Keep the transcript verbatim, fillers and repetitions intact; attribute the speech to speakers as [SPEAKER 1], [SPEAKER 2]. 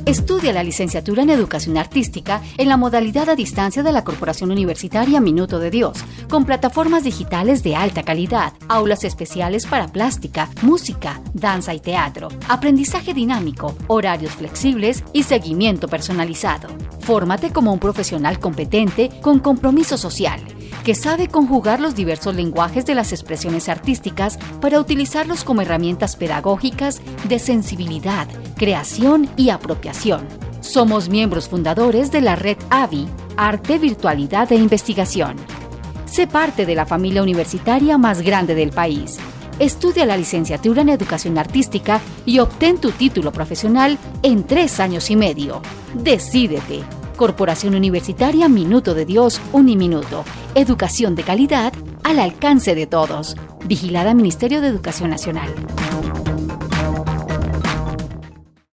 [SPEAKER 1] Estudia la licenciatura en Educación Artística en la modalidad a distancia de la Corporación Universitaria Minuto de Dios, con plataformas digitales de alta calidad, aulas especiales para plástica, música, danza y teatro, aprendizaje dinámico, horarios flexibles y seguimiento personalizado. Fórmate como un profesional competente con compromiso social, que sabe conjugar los diversos lenguajes de las expresiones artísticas para utilizarlos como herramientas pedagógicas de sensibilidad, creación y apropiación. Somos miembros fundadores de la red A V I, Arte, Virtualidad e Investigación. Sé parte de la familia universitaria más grande del país. Estudia la licenciatura en Educación Artística y obtén tu título profesional en tres años y medio. ¡Decídete! Corporación Universitaria Minuto de Dios, Uniminuto. Educación de calidad al alcance de todos. Vigilada Ministerio de Educación Nacional.